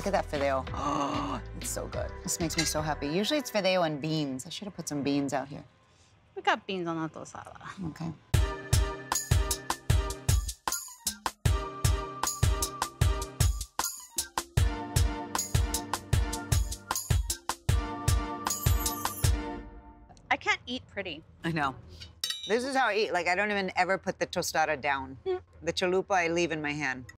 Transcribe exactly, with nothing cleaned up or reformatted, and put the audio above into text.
Look at that fideo. Oh, it's so good. This makes me so happy. Usually it's fideo and beans. I should have put some beans out here. We got beans on that tostada. Okay. I can't eat pretty. I know. This is how I eat. Like, I don't even ever put the tostada down. Mm. The chalupa I leave in my hand.